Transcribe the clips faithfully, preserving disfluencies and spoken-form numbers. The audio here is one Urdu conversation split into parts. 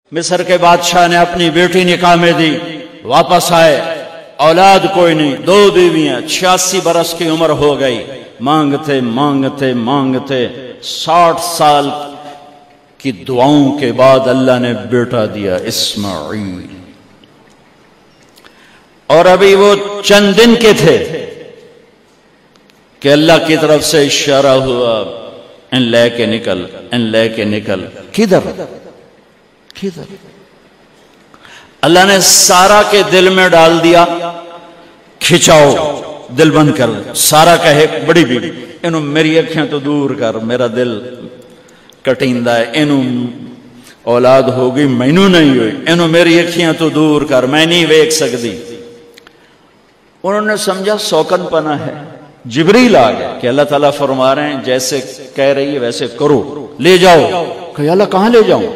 مصر کے بادشاہ نے اپنی بیٹی نکاح میں دی، واپس آئے، اولاد کوئی نہیں، دو بیویاں، چھیاسی برس کی عمر ہو گئی، مانگتے مانگتے مانگتے ساٹھ سال کی دعاؤں کے بعد اللہ نے بیٹا دیا، اسماعیل۔ اور ابھی وہ چند دن کے تھے کہ اللہ کی طرف سے اشارہ ہوا، ان لے کے نکل، ان لے کے نکل۔ کدھر کدھر؟ اللہ نے سارا کے دل میں ڈال دیا، کھچاؤ، دل بند کر۔ سارا کہے بڑی بیوی، انہوں میری اکھیاں تو دور کر، میرا دل کٹیندہ ہے، انہوں اولاد ہوگی مینوں نہیں ہوئی، انہوں میری اکھیاں تو دور کر، میں نہیں ویکھ سکتی۔ انہوں نے سمجھا سوکن پنا ہے۔ جبریل آ گیا کہ اللہ تعالیٰ فرما رہے ہیں جیسے کہہ رہی ہے ویسے کرو، لے جاؤ۔ کہ اللہ کہاں لے جاؤں؟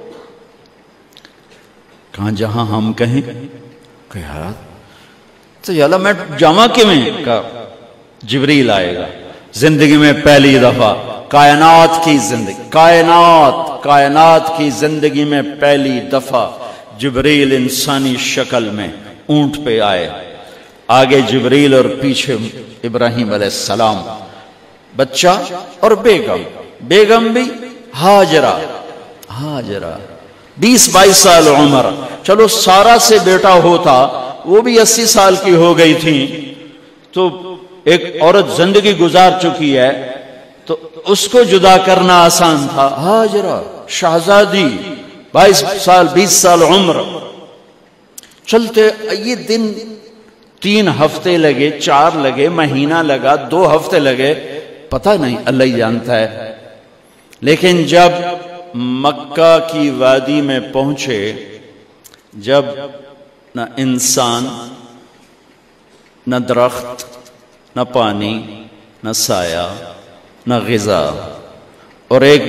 کہاں جہاں ہم کہیں۔ کہ یار تو یا اللہ میں جامع کیویں؟ کہا جبریل آئے گا زندگی میں پہلی دفعہ، کائنات کی زندگی، کائنات کائنات کی زندگی میں پہلی دفعہ جبریل انسانی شکل میں اونٹ پہ آئے، آگے جبریل اور پیچھے ابراہیم علیہ السلام، بچہ اور بیگم، بیگم بھی ہاجرہ، ہاجرہ بیس بائیس سال عمر۔ چلو سارا سے بیٹا ہوتا، وہ بھی اسی سال کی ہو گئی تھی، تو ایک عورت زندگی گزار چکی ہے تو اس کو جدا کرنا آسان تھا۔ ہاجرہ شہزادی، بائیس سال بیس سال عمر۔ چلتے یہ دن تین ہفتے لگے، چار لگے، مہینہ لگا، دو ہفتے لگے، پتہ نہیں، اللہ ہی جانتا ہے۔ لیکن جب مکہ کی وادی میں پہنچے، جب نہ انسان، نہ درخت، نہ پانی، نہ سایہ، نہ غذا، اور ایک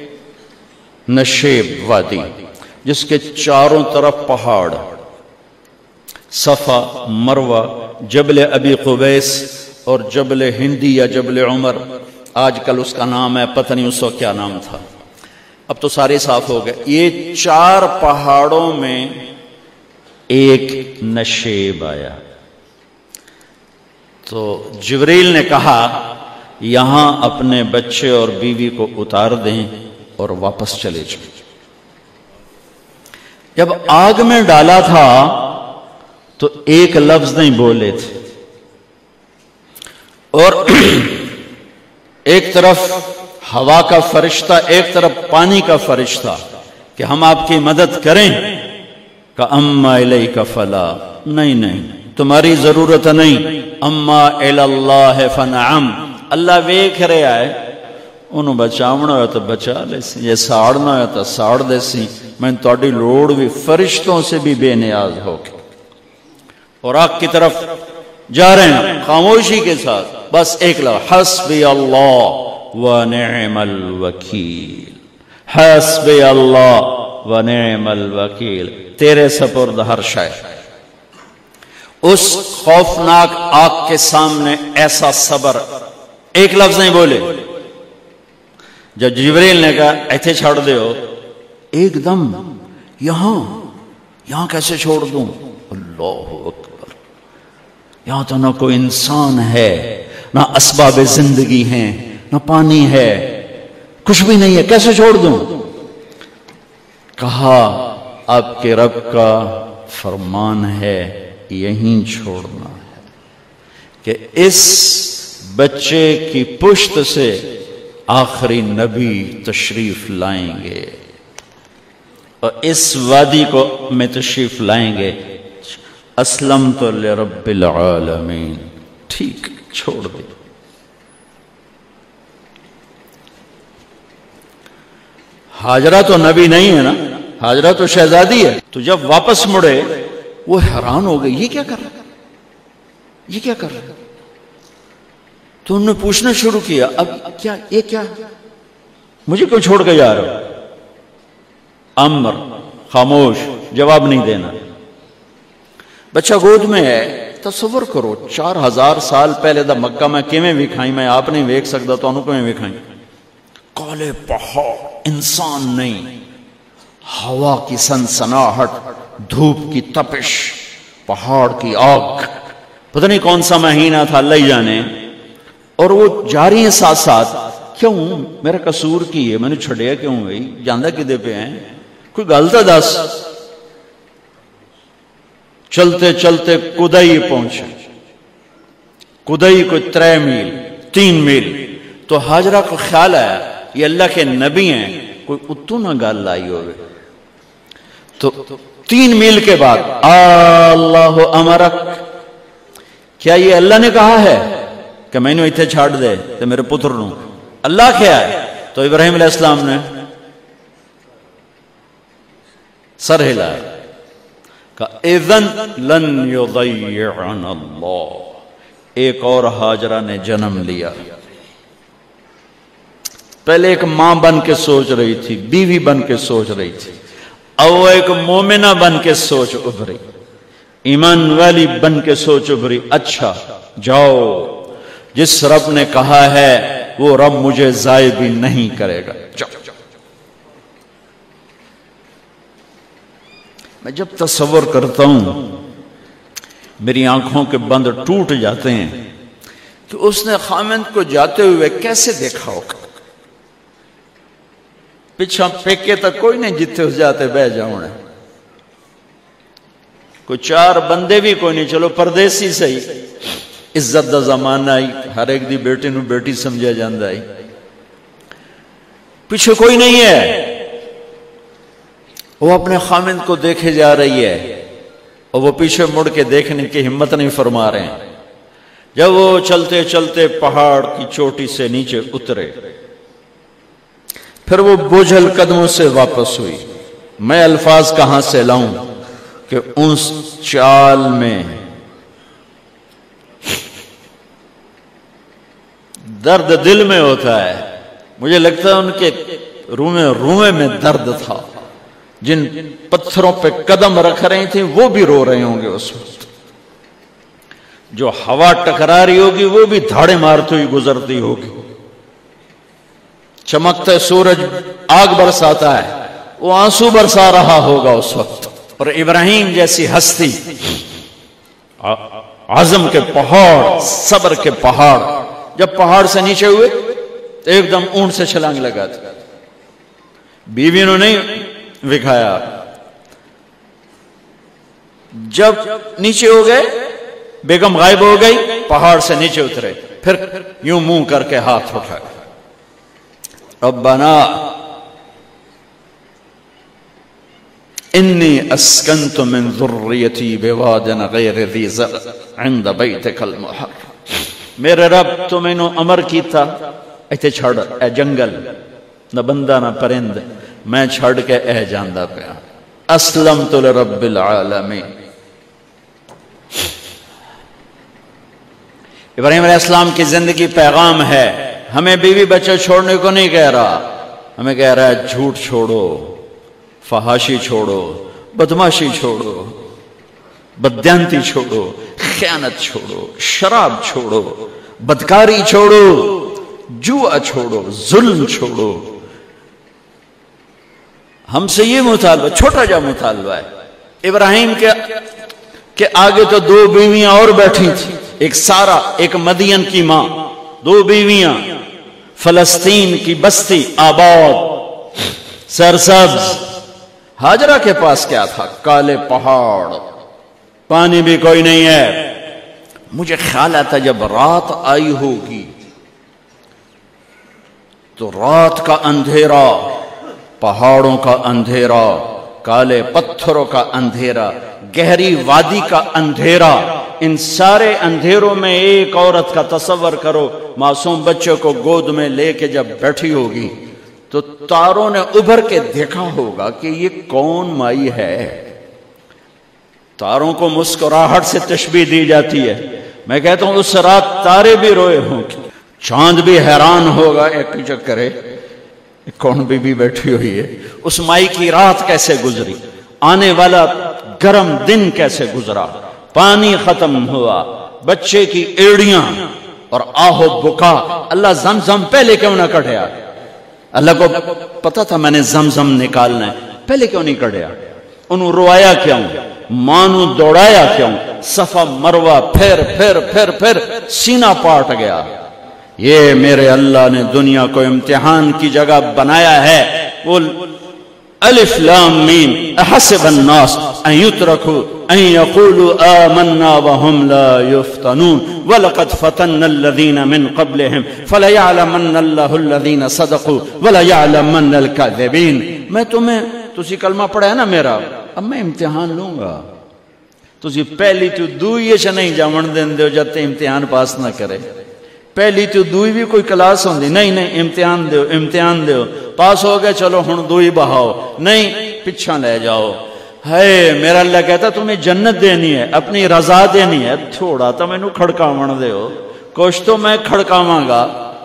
نشیب وادی جس کے چاروں طرف پہاڑ، صفا، مروہ، جبل ابی قبیس اور جبل ہندی یا جبل عمر، آج کل اس کا نام ہے، پتہ نہیں اس وقت کیا نام تھا، اب تو سارے صاف ہو گئے۔ یہ چار پہاڑوں میں ایک نشیب آیا، تو جبریل نے کہا یہاں اپنے بچے اور بیوی کو اتار دیں اور واپس چلے جائیں۔ جب آگ میں ڈالا تھا تو ایک لفظ نہیں بولے تھے، اور ایک طرف ہوا کا فرشتہ، ایک طرف پانی کا فرشتہ کہ ہم آپ کی مدد کریں، کہ اما الیک فلا، نہیں نہیں تمہاری ضرورت نہیں، اما الاللہ فنعم، اللہ ویکھ رہا ہے، انہوں بچاونا ہو تو بچا لے سی، یہ ساڑنا ہو تو ساڑ دے سی، میں تہاڈی لوڑ بھی فرشتوں سے بھی بے نیاز ہو کے۔ اور آگ کی طرف جا رہے ہیں خاموشی کے ساتھ، بس ایک لفظ، حسبی اللہ ونعم الوکیل، حسبی اللہ ونعم الوکیل، تیرے سپرد ہر شے۔ اس خوفناک آگ کے سامنے ایسا صبر، ایک لفظ نہیں بولے۔ جب جبریل نے کہا ایتھے چھوڑ دے ہو، ایک دم یہاں یہاں کیسے چھوڑ دوں؟ اللہ اکبر، یہاں تو نہ کوئی انسان ہے، نہ اسباب زندگی ہیں، نہ پانی ہے، کچھ بھی نہیں ہے، کیسے چھوڑ دوں؟ کہا آپ کے رب کا فرمان ہے یہیں چھوڑنا ہے، کہ اس بچے کی پشت سے آخری نبی تشریف لائیں گے اور اس وادی کو میں تشریف لائیں گے۔ اسلمت لرب العالمین، ٹھیک چھوڑ دے۔ ہاجرہ تو نبی نہیں ہے نا، ہاجرہ تو شہزادی ہے۔ تو جب واپس مڑے وہ حیران ہو گئی، یہ کیا کر رہا ہے، یہ کیا کر رہا ہے؟ تو انہوں نے پوچھنا شروع کیا، اب کیا یہ کیا مجھے کیوں چھوڑ کے جا رہا ہو؟ امر، خاموش، جواب نہیں دینا۔ بچہ گود میں ہے، تصور کرو چار ہزار سال پہلے دا مکہ میں کیویں وکھائیں، میں آپ نہیں ویکھ سکتا تو انہوں کیویں وکھائیں؟ کالے پہاڑ، انسان نہیں، ہوا کی سنسناہٹ، دھوپ کی تپش، پہاڑ کی آگ، پتہ نہیں کون سا مہینہ تھا اللہ ہی جانے، اور وہ جاری ہیں ساتھ ساتھ. کیوں میرا قصور کی ہے، میں نے چھڑیا کیوں گئی، جاندہ کدے پہ ہیں، کوئی غلطہ دس. چلتے چلتے کدئی پہنچے. کدئی کوئی ترے میل تین میل. تو ہاجرہ کو خیال آیا یہ اللہ کے نبی ہیں، کوئی اتو نہ گال لائی ہوئے. تو تین میل کے بعد اللہ امرک، کیا یہ اللہ نے کہا ہے کہ میں نے اتنے چھاڑ دے تو میرے پتر نو؟ اللہ کیا ہے؟ تو ابراہیم علیہ السلام نے سر ہلایا کہ اذن لن یضیعنا اللہ. ایک اور ہاجرہ نے جنم لیا. پہلے ایک ماں بن کے سوچ رہی تھی، بیوی بن کے سوچ رہی تھی، اب وہ ایک مومنہ بن کے سوچ ابھری، ایمان والی بن کے سوچ ابھری. اچھا جاؤ، جس رب نے کہا ہے وہ رب مجھے ضائع بھی نہیں کرے گا. جاؤ. میں جب تصور کرتا ہوں میری آنکھوں کے بند ٹوٹ جاتے ہیں کہ اس نے خامند کو جاتے ہوئے کیسے دیکھا ہوگا. پچھا پیکے تک کوئی نہیں جتے ہو جاتے بہ جاؤں نے، کوئی چار بندے بھی کوئی نہیں، چلو پردیسی سہی، عزت دا زمانہ آئی، ہر ایک دی بیٹی نو بیٹی سمجھا جاندہ آئی، پیچھے کوئی نہیں ہے. وہ اپنے خامند کو دیکھے جا رہی ہے اور وہ پیچھے مڑ کے دیکھنے کی ہمت نہیں فرما رہے ہیں. جب وہ چلتے چلتے پہاڑ کی چوٹی سے نیچے اترے، پھر وہ بوجھل قدموں سے واپس ہوئی. میں الفاظ کہاں سے لاؤں کہ اس چال میں درد دل میں ہوتا ہے. مجھے لگتا ہے ان کے رومے رومے میں درد تھا. جن پتھروں پہ قدم رکھ رہی تھیں وہ بھی رو رہے ہوں گے اس وقت. جو ہوا ٹکرا رہی ہوگی وہ بھی دھاڑے مارتی ہوئی گزرتی ہوگی. چمکتے سورج آگ برساتا ہے، وہ آنسو برسا رہا ہوگا اس وقت. اور ابراہیم جیسی ہستی، عزم کے پہاڑ، صبر کے پہاڑ، جب پہاڑ سے نیچے ہوئے تو ایک دم اونٹ سے چھلانگ لگا تھا. بیوی نے نہیں وکھایا. جب نیچے ہو گئے بیگم غائب ہو گئی، پہاڑ سے نیچے اترے، پھر یوں منہ کر کے ہاتھ اٹھائے، ربنا انی اسکنت من ذریتی بواد غیر ذی زرع عند بیتک المحرم. میرے رب تو میں نے امر کیتا ایتھے چھڑ اے جنگل، نہ بندہ نہ پرند، میں چھڑ کے اے جاندہ پیا. اسلمت لرب العالمین. ابراہیم علیہ السلام کی زندگی پیغام ہے. ہمیں بیوی بچے چھوڑنے کو نہیں کہہ رہا، ہمیں کہہ رہا ہے جھوٹ چھوڑو، فحاشی چھوڑو، بدماشی چھوڑو، بددیانتی چھوڑو، خیانت چھوڑو، شراب چھوڑو، بدکاری چھوڑو، جوا چھوڑو، ظلم چھوڑو. ہم سے یہ مطالبہ، چھوٹا جا مطالبہ ہے. ابراہیم کے کہ آگے تو دو بیویاں اور بیٹھی تھیں، ایک سارا، ایک مدین کی ماں، دو بیویاں، فلسطین کی بستی آباد سرسبز. ہاجرہ کے پاس کیا تھا؟ کالے پہاڑ، پانی بھی کوئی نہیں ہے. مجھے خیال آتا جب رات آئی ہوگی تو رات کا اندھیرا، پہاڑوں کا اندھیرا، کالے پتھروں کا اندھیرا، گہری وادی کا اندھیرا، ان سارے اندھیروں میں ایک عورت کا تصور کرو، معصوم بچے کو گود میں لے کے جب بیٹھی ہوگی تو تاروں نے ابھر کے دیکھا ہوگا کہ یہ کون مائی ہے. تاروں کو مسکراہٹ سے تشبیہ دی جاتی ہے. میں کہتا ہوں اس رات تارے بھی روئے ہوں گے، چاند بھی حیران ہوگا، ایک چکرے کون بی بی بیٹھی ہوئی ہے. اس مائی کی رات کیسے گزری، آنے والا گرم دن کیسے گزرا، پانی ختم ہوا، بچے کی ایڑیاں اور آہو بکا. اللہ زمزم پہلے کیوں نہ کٹیا؟ اللہ کو پتا تھا میں نے زمزم نکالنا ہے. پہلے کیوں نہیں کڑیا؟ انہوں روایا کیوں؟ مانو دوڑایا کیوں؟ صفا مروہ پھر پھر پھر پھر سینہ پاٹ گیا۔ یہ میرے اللہ نے دنیا کو امتحان کی جگہ بنایا ہے۔ وہ الف لام میم احسب الناس ان يتركوا ان يقولوا آمنا وهم لا يفتنون ولقد فتنا الذين من قبلهم فليعلمن الله الذين صدقوا وليعلمن الكاذبين۔ میں تمہیں تسی کلمہ پڑھا ہے نا میرا، اب میں امتحان لوں گا۔ تسی پہلی تو دوئی چ نہیں جاون دین دیو جب تے امتحان پاس نہ کرے۔ پہلی تو دوئی بھی کوئی کلاس ہوندی نہیں، نہیں امتحان دیو امتحان دیو، پاس ہو گئے چلو ہن دوئی بہاؤ، نہیں پچھا لے جاؤ۔ ہے میرا اللہ کہتا تمہیں جنت دینی ہے، اپنی رضا دینی ہے، تھوڑا تو میں نو کھڑکاون دیو، کچھ تو میں کھڑکاواں گا،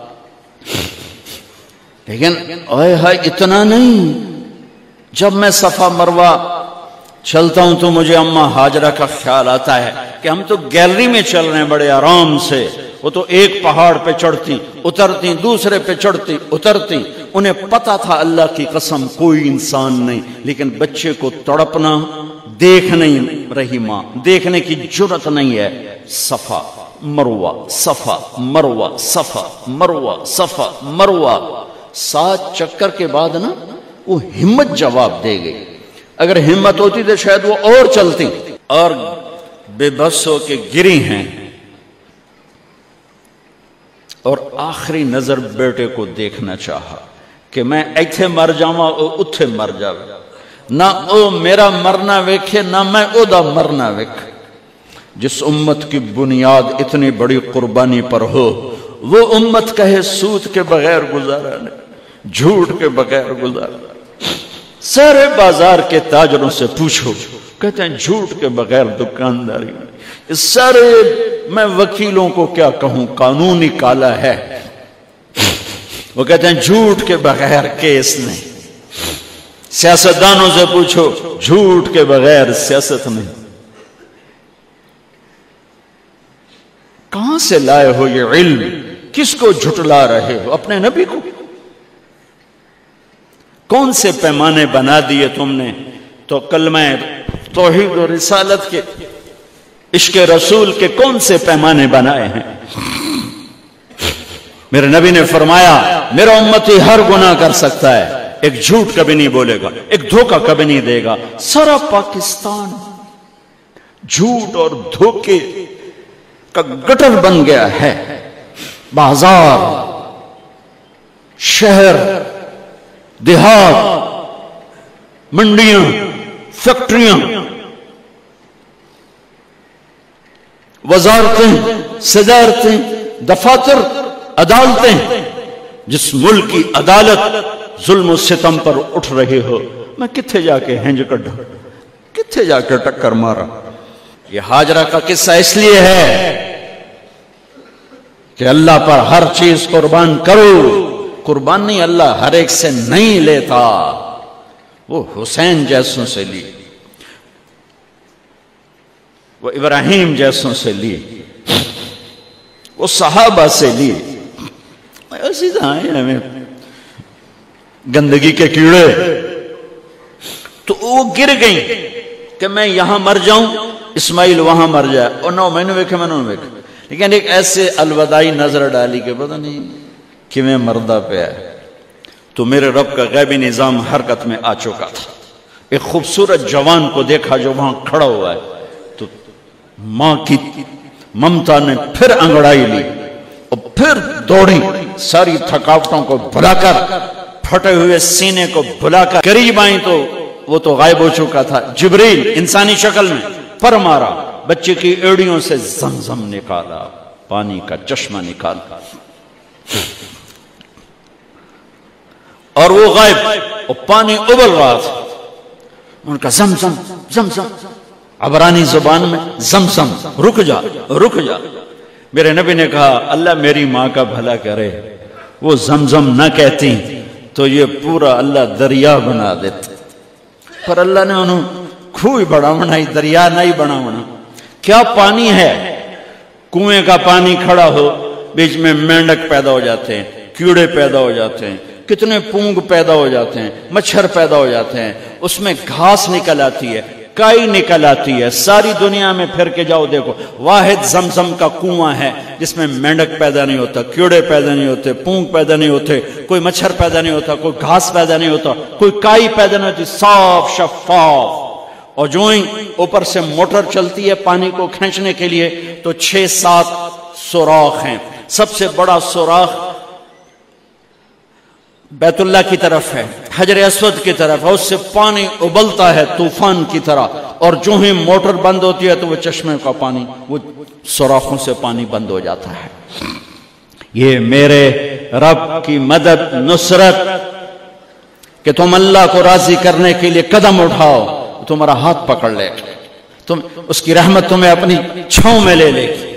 لیکن اوئے ہائے اتنا نہیں۔ جب میں صفا مروہ چلتا ہوں تو مجھے اماں ہاجرہ کا خیال آتا ہے کہ ہم تو گیلری میں چل رہے ہیں بڑے آرام سے، وہ تو ایک پہاڑ پہ چڑھتی اترتی، دوسرے پہ چڑھتی اترتی، انہیں پتا تھا اللہ کی قسم کوئی انسان نہیں، لیکن بچے کو تڑپنا دیکھ نہیں رہی ماں، دیکھنے کی جرت نہیں ہے۔ صفا مروہ صفا مروہ صفا مروہ صفا مروہ، سات چکر کے بعد نا وہ ہمت جواب دے گئی۔ اگر ہمت ہوتی تو شاید وہ اور چلتی، اور بے بس ہو کے گری ہیں، اور آخری نظر بیٹے کو دیکھنا چاہا کہ میں ایتھے مر جاواں او اتھے مر جاوے، نہ او میرا مرنا ویکھے نہ میں او دا مرنا ویکھ۔ جس امت کی بنیاد اتنی بڑی قربانی پر ہو، وہ امت کہے سود کے بغیر گزارا نہیں، جھوٹ کے بغیر گزارا۔ سارے بازار کے تاجروں سے پوچھو، کہتے ہیں جھوٹ کے بغیر دکانداری۔ اس سارے میں وکیلوں کو کیا کہوں، قانون نکالا ہے، وہ کہتے ہیں جھوٹ کے بغیر کیس نہیں۔ سیاستدانوں سے پوچھو، جھوٹ کے بغیر سیاست نہیں۔ کہاں سے لائے ہو یہ علم؟ کس کو جھٹلا رہے ہو؟ اپنے نبی کو؟ کون سے پیمانے بنا دیے تم نے؟ تو کلمہ توحید و رسالت کے، عشق رسول کے کون سے پیمانے بنائے ہیں؟ میرے نبی نے فرمایا میرا امتی ہر گناہ کر سکتا ہے، ایک جھوٹ کبھی نہیں بولے گا، ایک دھوکہ کبھی نہیں دے گا۔ سارا پاکستان جھوٹ اور دھوکے کا گٹر بن گیا ہے۔ بازار، شہر، دیہات، منڈیاں، فیکٹریاں، وزارتیں، صدارتیں، دفاتر، عدالتیں، جس ملک کی عدالت ظلم و ستم پر اٹھ رہے ہو، میں کتھے جا کے ہنج کڈھا، کتھے جا کے ٹکر مارا۔ یہ ہاجرہ کا قصہ اس لیے ہے کہ اللہ پر ہر چیز قربان کرو۔ قربان نہیں، اللہ ہر ایک سے نہیں لیتا، وہ حسین جیسوں سے لی، وہ ابراہیم جیسوں سے لی، وہ صحابہ سے لی۔ ایسی ہمیں گندگی کے کیڑے، تو وہ گر گئیں کہ میں یہاں مر جاؤں، اسماعیل وہاں مر جائے، اور نو میں نے ویکھے میں نے ویکھے، لیکن ایک ایسے الوداعی نظر ڈالی کہ پتہ نہیں کہ میں مردہ پہ ہے۔ تو میرے رب کا غیبی نظام حرکت میں آ چکا تھا۔ ایک خوبصورت جوان کو دیکھا جو وہاں کھڑا ہوا ہے، تو ماں کی ممتا نے پھر انگڑائی لی اور پھر دوڑی، ساری تھکاوٹوں کو بھلا کر، پھٹے ہوئے سینے کو بھلا کر قریب آئیں تو وہ تو غائب ہو چکا تھا۔ جبریل انسانی شکل میں پر مارا، بچے کی ایڑیوں سے زمزم نکالا، پانی کا چشمہ نکالا، اور وہ غائب، اور پانی ابل رہا تھا۔ ان کا زمزم زمزم، عبرانی زبان میں زمزم، رک جا رک جا۔ میرے نبی نے کہا اللہ میری ماں کا بھلا کرے، وہ زمزم نہ کہتی تو یہ پورا اللہ دریا بنا دیتا، پر اللہ نے انہوں کھوئی بڑا بنائی، دریا نہیں بنا بنا۔ کیا پانی ہے؟ کنویں کا پانی کھڑا ہو، بیچ میں مینڈک پیدا ہو جاتے ہیں، کیڑے پیدا ہو جاتے ہیں، کتنے پونگ پیدا ہو جاتے ہیں، مچھر پیدا ہو جاتے ہیں، اس میں گھاس نکل آتی ہے، کائی نکل آتی ہے، ساری دنیا میں پھر کے جاؤ دیکھو، واحد زمزم کا کنواں ہے جس میں مینڈک پیدا نہیں ہوتا، کیڑے پیدا نہیں ہوتے، پونگ پیدا نہیں ہوتے، کوئی مچھر پیدا نہیں ہوتا، کوئی گھاس پیدا نہیں ہوتا، کوئی کائی پیدا نہیں ہوتی، صاف شفاف. اور جو ہی اوپر سے موٹر چلتی ہے پانی کو کھینچنے کے لیے تو چھ سات سوراخ ہیں. سب سے بڑا سوراخ بیت اللہ کی طرف ہے، حجر اسود کی طرف ہے، اس سے پانی ابلتا ہے طوفان کی طرح، اور جو ہی موٹر بند ہوتی ہے تو وہ چشمے کا پانی، وہ سوراخوں سے پانی بند ہو جاتا ہے. یہ میرے رب کی مدد، نصرت، کہ تم اللہ کو راضی کرنے کے لیے قدم اٹھاؤ، تمہارا ہاتھ پکڑ لے، تم اس کی رحمت تمہیں اپنی چھاؤں میں لے لے گی.